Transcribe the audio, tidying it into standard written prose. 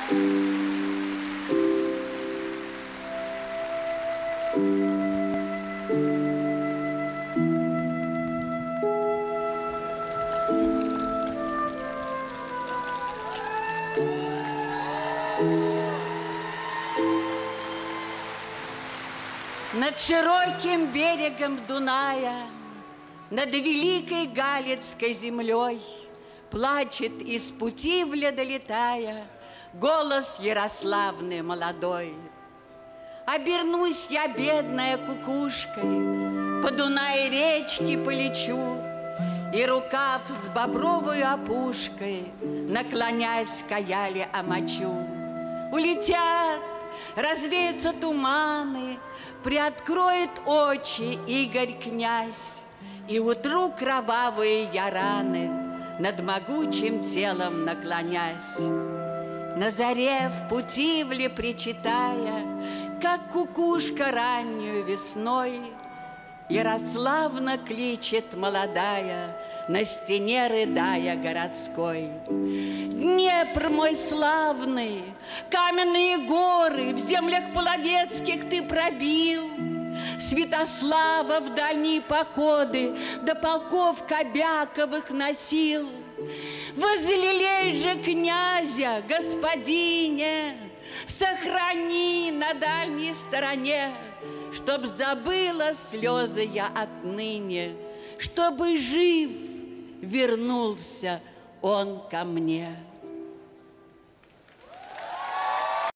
Над широким берегом Дуная, над великой Галицкой землей плачет из Путивля долетая голос Ярославны молодой. Обернусь я, бедная кукушкой, по Дунай речке полечу, и рукав с бобровой опушкой, наклонясь к Аяле омочу. Улетят, развеются туманы, приоткроет очи Игорь князь, и утру кровавые я раны над могучим телом наклонясь. На заре в Путивле причитая, как кукушка раннюю весной, Ярославна кличет молодая, на стене рыдая городской. Днепр мой славный, каменные горы в землях половецких ты пробил, Святослава в дальние походы до полков Кобяковых носил. Возлелей же князя, господине, сохрани на дальней стороне, чтоб забыла слезы я отныне, чтобы жив вернулся он ко мне.